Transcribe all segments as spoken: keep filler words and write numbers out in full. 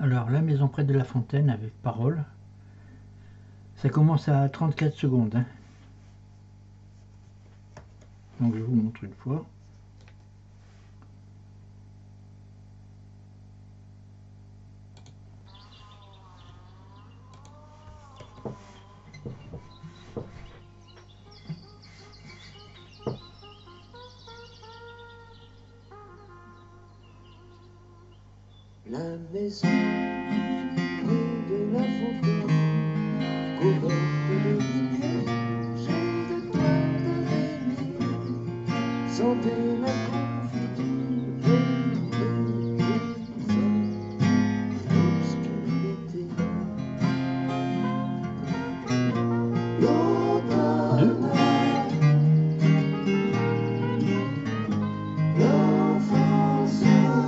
Alors, La maison près de la fontaine avec parole. Ça commence à trente-quatre secondes. Hein. Donc, je vous montre une fois. La maison près de la fontaine, couverte de lumière, j'ai de quoi rêver, sentez la confiture et les paysans obscurité. L'automne, l'enfance,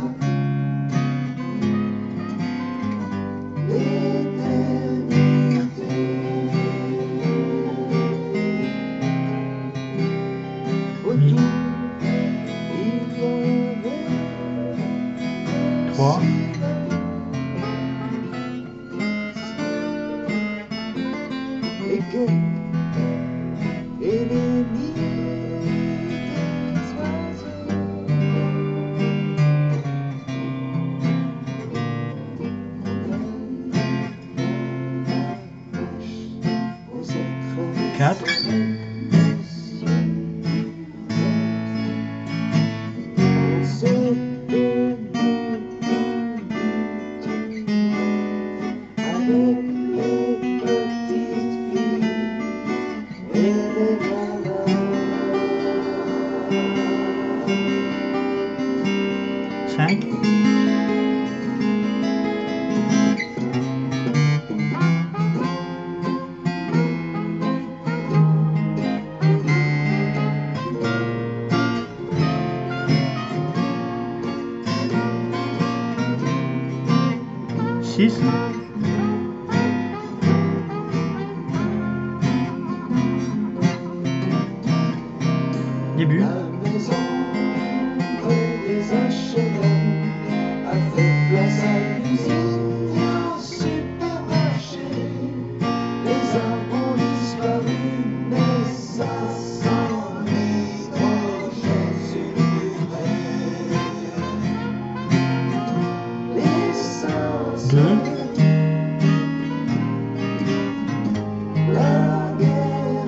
trois, les quais et les nids des oiseaux. Aux écrans quatre, on se avec les petites filles et les gamins. cinq, six, début, La maison près des H et M a fait place à l'usine et au supermarché. Les arbres ont disparu, mais ça sent l'hydrogène sulfuré. L'essence, deux, la guerre.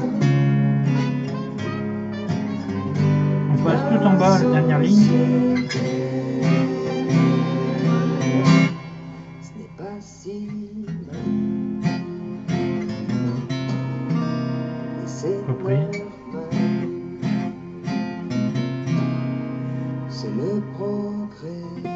on passe tout en bas, la dernière ligne, Ce n'est pas si mal. Et c'est repris, normal. C'est le progrès.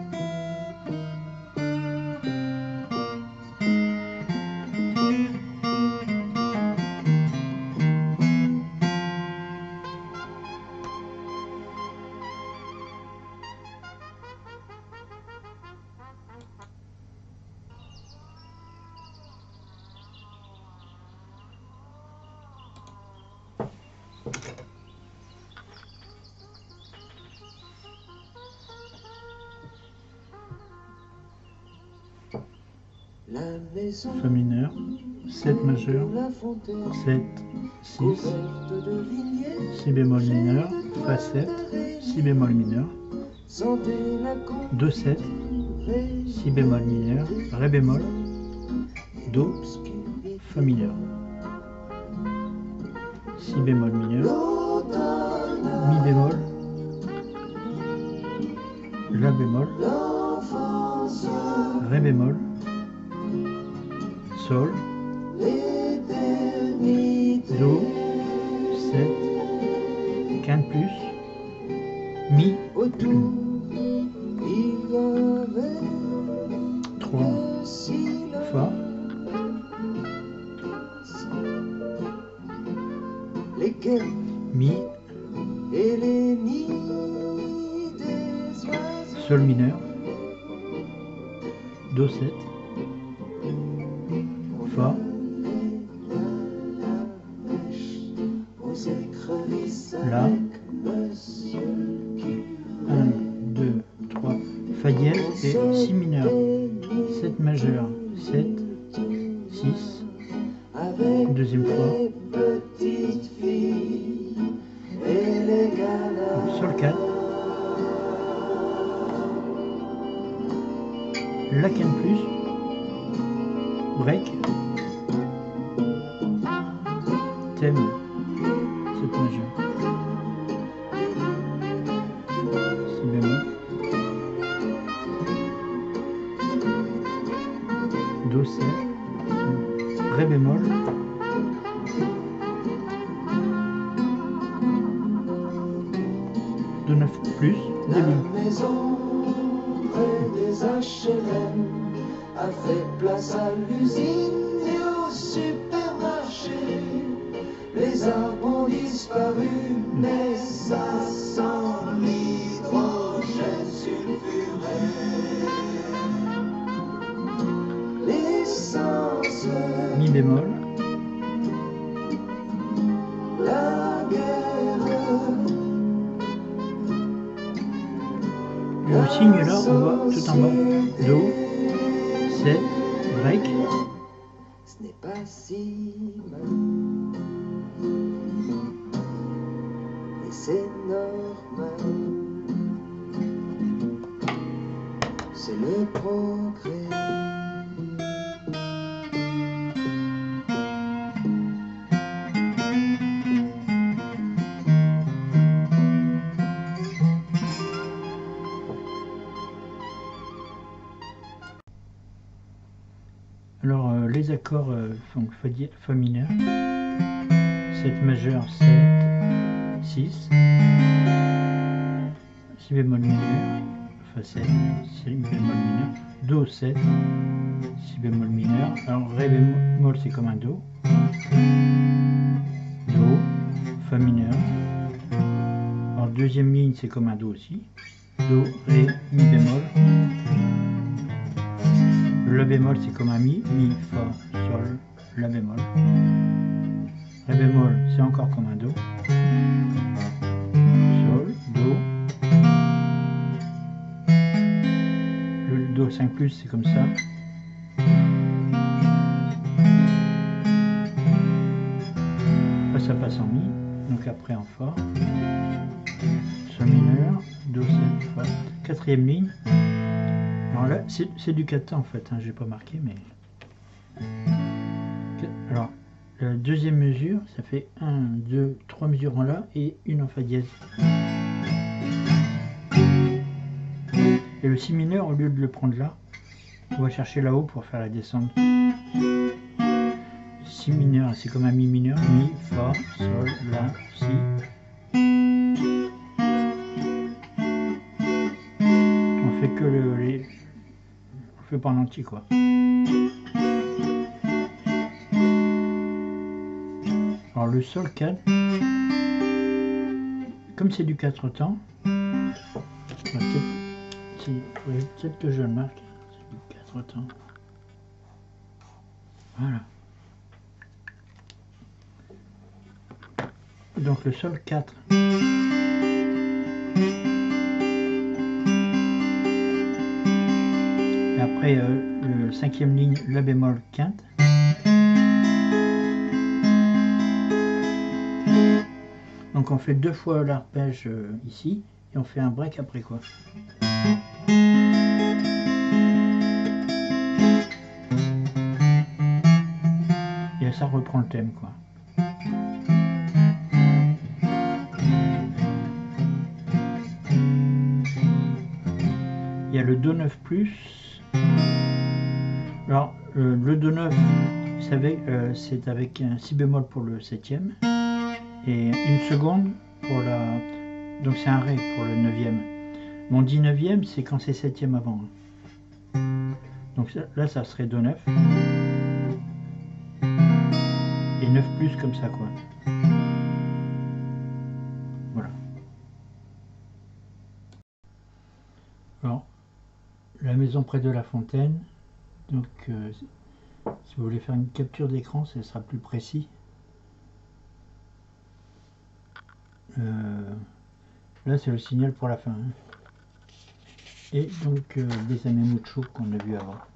La maison Fa mineur, sept majeur, de la fontaine, sept, six, couverte de vignettes, si bémol mineur, Fa sept, si bémol mineur, sentez la Do sept, confiture si bémol mineur, Ré bémol, Do, obscurité. Fa mineur, si bémol mineur, L'automne, Mi bémol, La bémol, l'enfance, Ré bémol, Sol, l'éternité. Do, sept, quinte plus, Mi, Autour, il y avait trois, le silence. Fa, Les quais Mi, et les nids des oiseaux. Sol mineur, Do sept, Fa, La, un, deux, trois, Fa dièse et Si mineur. sept majeur, sept, six, avec deuxième fois, les petites filles et les canards. sol quatre, la canne plus, break, thème, sept majeur, si bémol, do sept, ré bémol, do neuf plus, La début. maison près des H L M a fait place à l'usine et au supermarché. Les arbres ont disparu, mais ça sent l'hydrogène sulfuré. L'essence, Mi bémol, la guerre. et au signe là, on voit tout en bas, do, sept, break, Ce n'est pas si mal, et c'est normal. C'est le progrès. alors euh, les accords euh, donc fa, di- fa mineur, sept majeur, sept, six, si bémol mineur, fa sept, si bémol mineur, do sept, si bémol mineur, alors ré bémol c'est comme un do, do, fa mineur, alors deuxième ligne c'est comme un do aussi, do, ré, mi bémol, la bémol c'est comme un mi, mi, fa, sol, la bémol, ré bémol c'est encore comme un do, sol, do, le do cinq plus c'est comme ça, après ça passe en mi, donc après en fa, sol mineur, do sept, fa, quatrième ligne, alors là c'est du quatre temps en fait, hein, j'ai pas marqué mais, alors la deuxième mesure ça fait un, deux, trois mesures en la et une en fa dièse. Et le si mineur, au lieu de le prendre là, on va chercher là-haut pour faire la descente. Si mineur, c'est comme un mi mineur, mi, fa, sol, la, si. On fait que le, les, on fait pas en entier quoi. Alors le sol quatre, comme c'est du quatre temps, il faudrait peut-être que je le marque, c'est du quatre temps. Voilà. Donc le sol quatre. Et après euh, le cinquième ligne, la bémol quinte. Donc on fait deux fois l'arpège euh, ici et on fait un break après quoi. Et ça reprend le thème quoi. Il y a le do neuf plus. Alors euh, le do neuf, vous savez, euh, c'est avec un si bémol pour le septième et une seconde pour la. Donc c'est un ré pour le neuvième. Mon dit neuvième, c'est quand c'est septième avant. Donc là, ça serait do neuf. Et neuf plus comme ça quoi. Voilà. Alors, la maison près de la fontaine. Donc, euh, si vous voulez faire une capture d'écran, ce sera plus précis. Euh, là, c'est le signal pour la fin. Hein. Et donc, euh, des amémouchos qu'on a vu avant.